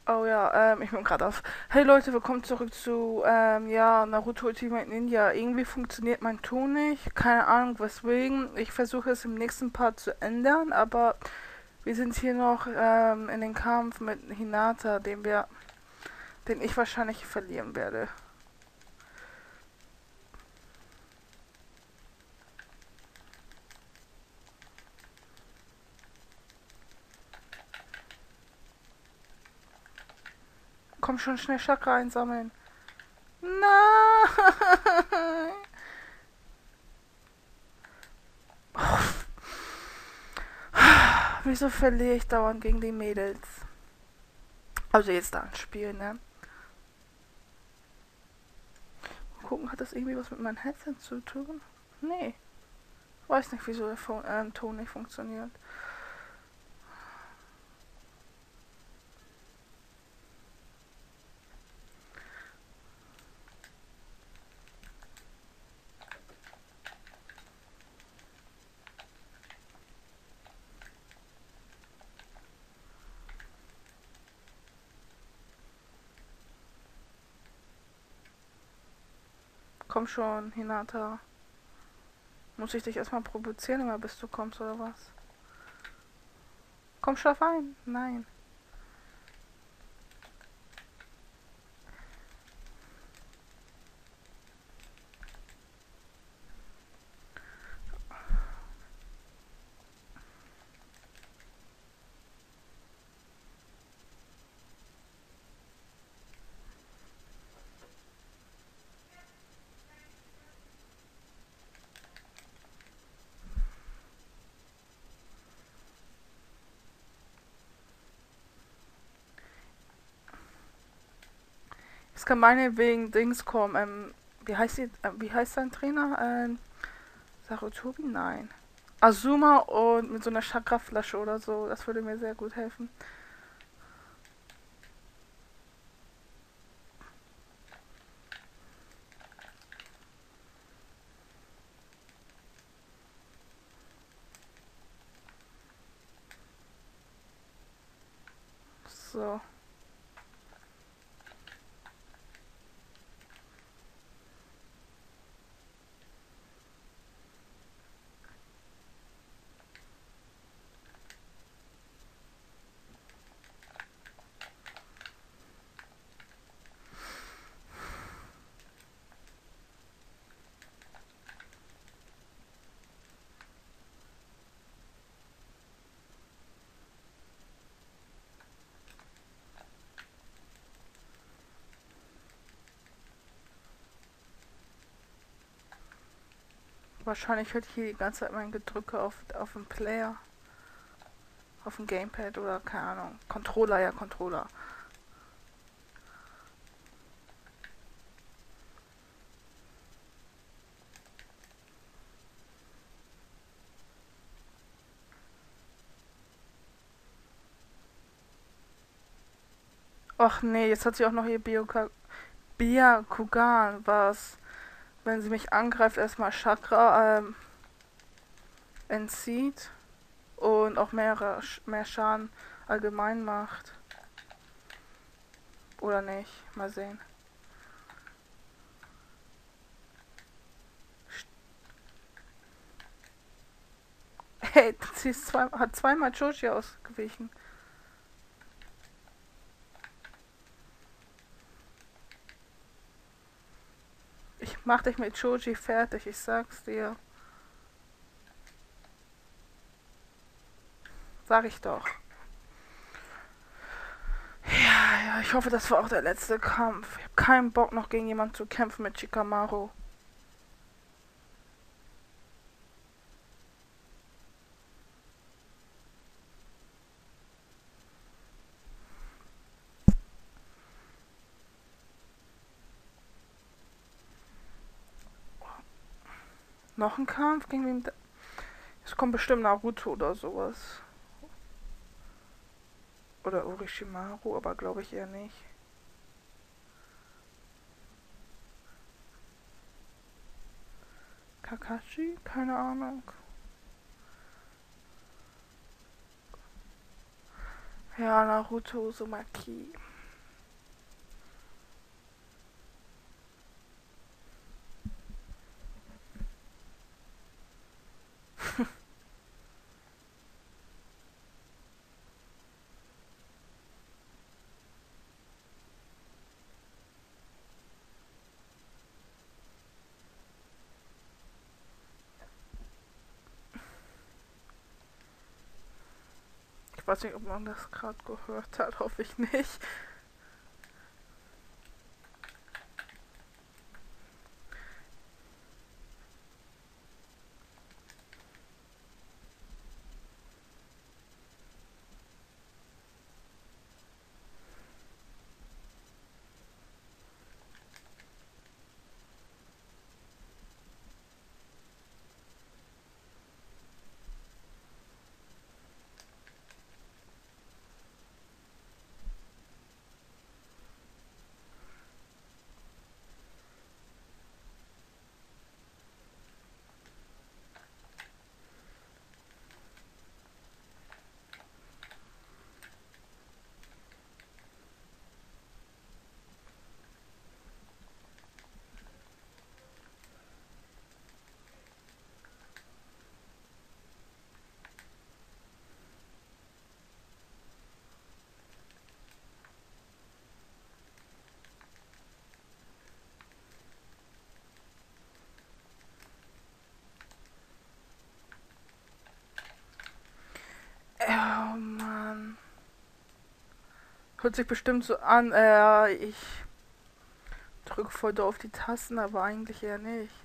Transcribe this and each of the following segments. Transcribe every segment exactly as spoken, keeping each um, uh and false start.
Oh ja, ähm, ich bin gerade auf. Hey Leute, willkommen zurück zu, ähm, ja, Naruto Ultimate Ninja. Irgendwie funktioniert mein Ton nicht. Keine Ahnung weswegen. Ich versuche es im nächsten Part zu ändern, aber wir sind hier noch, ähm, in den Kampf mit Hinata, den wir, den ich wahrscheinlich verlieren werde. Komm schon, schnell Chakra einsammeln. Nein! Wieso verliere ich dauernd gegen die Mädels? Also jetzt da ein Spiel, ne? Gucken, hat das irgendwie was mit meinem Headset zu tun? Nee. Weiß nicht, wieso der Phone, ähm, Ton nicht funktioniert. Komm schon, Hinata. Muss ich dich erstmal provozieren, immer bis du kommst, oder was? Komm, schlaf ein. Nein. Es kann meinetwegen Dings kommen. Ähm, wie heißt die, äh, wie heißt dein Trainer? Ähm, Sarutobi? Nein. Azuma und mit so einer Chakraflasche oder so. Das würde mir sehr gut helfen. So. Wahrscheinlich hört hier die ganze Zeit mein Gedrücke auf, auf dem Player. Auf dem Gamepad oder keine Ahnung. Controller, ja, Controller. Ach nee, jetzt hat sie auch noch ihr Bioka Byakugan, was, wenn sie mich angreift, erstmal Chakra ähm, entzieht und auch mehr, mehr Schaden allgemein macht. Oder nicht? Mal sehen. Hey, sie ist zwei, hat zweimal Joji ausgewichen. Ich mach dich mit Joji fertig, ich sag's dir. Sag ich doch. Ja, ja, ich hoffe, das war auch der letzte Kampf. Ich hab keinen Bock, noch gegen jemanden zu kämpfen mit Shikamaru. Noch ein Kampf gegen wen? Es kommt bestimmt Naruto oder sowas. Oder Orochimaru, aber glaube ich eher nicht. Kakashi? Keine Ahnung. Ja, Naruto Uzumaki. Ich weiß nicht, ob man das gerade gehört hat, hoffe ich nicht. Oh Mann. Hört sich bestimmt so an, äh, ich drücke voll doll auf die Tasten, aber eigentlich eher nicht.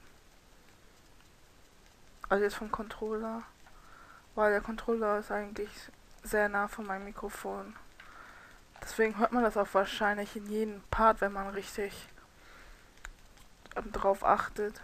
Also jetzt vom Controller. Weil der Controller ist eigentlich sehr nah von meinem Mikrofon. Deswegen hört man das auch wahrscheinlich in jedem Part, wenn man richtig ähm, drauf achtet.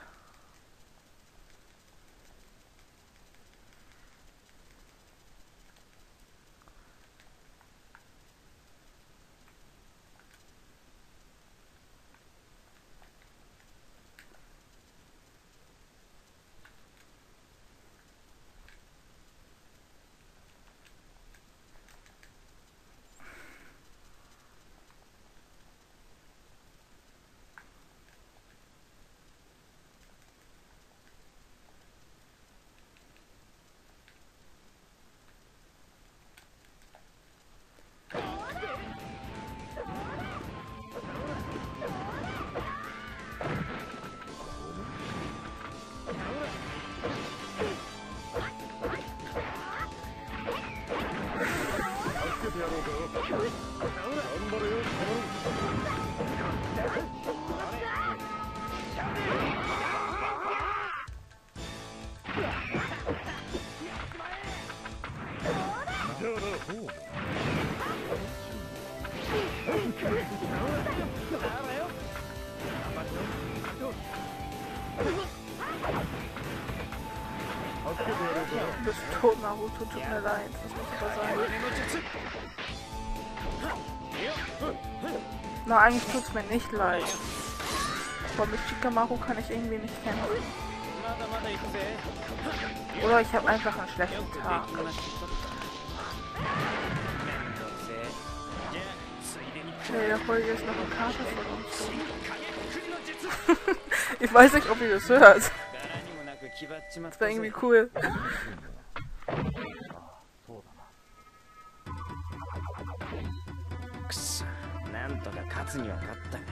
Du bist tot, Naruto, tut mir leid, das muss aber sein. Na, eigentlich tut's mir nicht leid. Aber mit Shikamaru kann ich irgendwie nicht kämpfen. Oder ich habe einfach einen schlechten Tag. Okay, da wollte ich jetzt noch eine Karte von uns. Ich weiß nicht, ob ihr das hört. Das wäre irgendwie cool. くそ、なんとか勝つには勝ったが。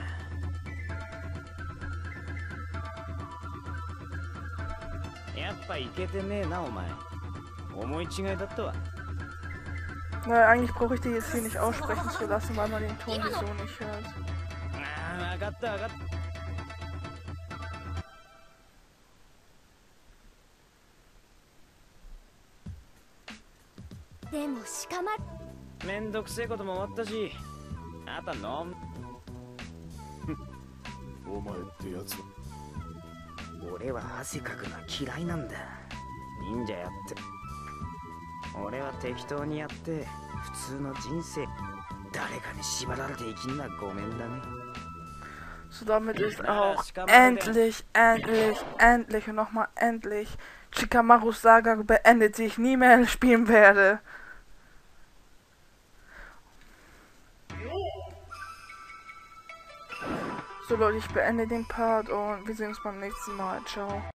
やっぱいけてねえな、お前。思い違いだったわ。 Naja, eigentlich brauche ich die jetzt hier nicht aussprechen zu lassen, weil man den Ton wieso nicht hört. Ah, 分かった分かった。 でも捕まる。 めんどくせえことも終わったし、あとは飲む。 お前ってやつは。 俺は汗かくのは嫌いなんだ。忍者やって。俺は適当にやって普通の人生。誰かに縛られて生きんのはごめんだね。 So, damit ist auch endlich, endlich, endlich und nochmal endlich Shikamarus Saga beendet, die ich nie mehr spielen werde. So Leute, ich beende den Part und wir sehen uns beim nächsten Mal. Ciao.